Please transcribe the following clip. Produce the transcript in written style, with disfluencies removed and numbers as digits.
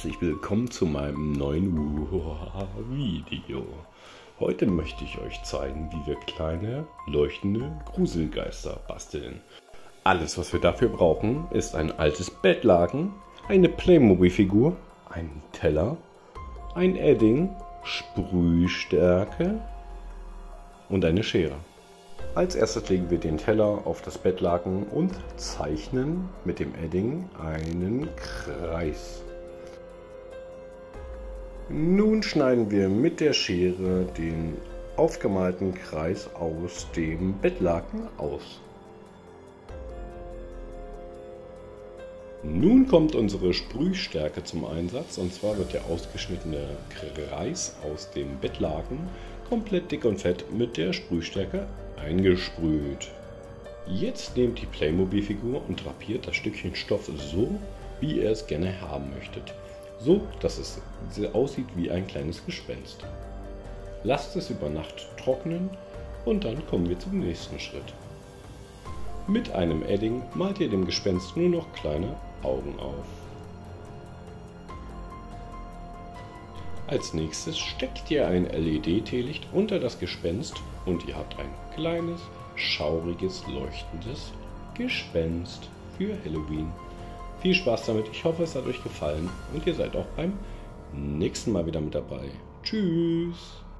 herzlich willkommen zu meinem neuen Video. Heute möchte ich euch zeigen, wie wir kleine leuchtende Gruselgeister basteln. Alles, was wir dafür brauchen, ist ein altes Bettlaken, eine Playmobil-Figur, einen Teller, ein Edding, Sprühstärke und eine Schere. Als erstes legen wir den Teller auf das Bettlaken und zeichnen mit dem Edding einen Kreis. Nun schneiden wir mit der Schere den aufgemalten Kreis aus dem Bettlaken aus. Nun kommt unsere Sprühstärke zum Einsatz, und zwar wird der ausgeschnittene Kreis aus dem Bettlaken komplett dick und fett mit der Sprühstärke eingesprüht. Jetzt nehmt die Playmobil-Figur und drapiert das Stückchen Stoff so, wie ihr es gerne haben möchtet. So, dass es aussieht wie ein kleines Gespenst. Lasst es über Nacht trocknen und dann kommen wir zum nächsten Schritt. Mit einem Edding malt ihr dem Gespenst nur noch kleine Augen auf. Als nächstes steckt ihr ein LED-Teelicht unter das Gespenst und ihr habt ein kleines, schauriges, leuchtendes Gespenst für Halloween. Viel Spaß damit, ich hoffe, es hat euch gefallen und ihr seid auch beim nächsten Mal wieder mit dabei. Tschüss!